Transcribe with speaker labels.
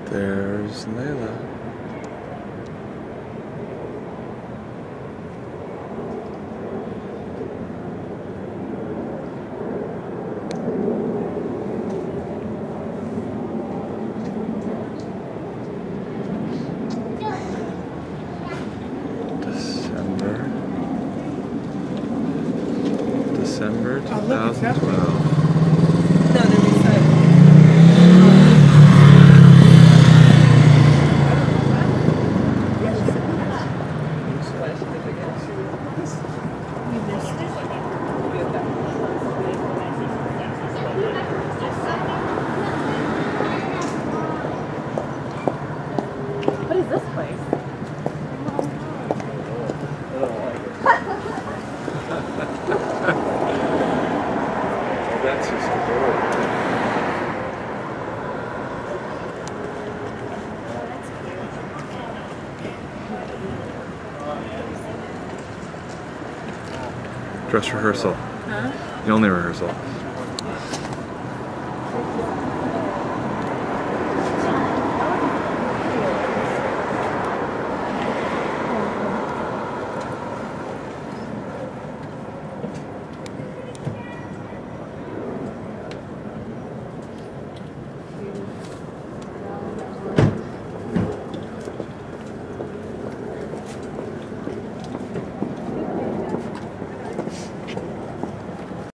Speaker 1: There's Laila. December 2012.
Speaker 2: No, there was what is this place?
Speaker 1: That's just adorable. Dress rehearsal.
Speaker 2: Huh?
Speaker 1: The only rehearsal.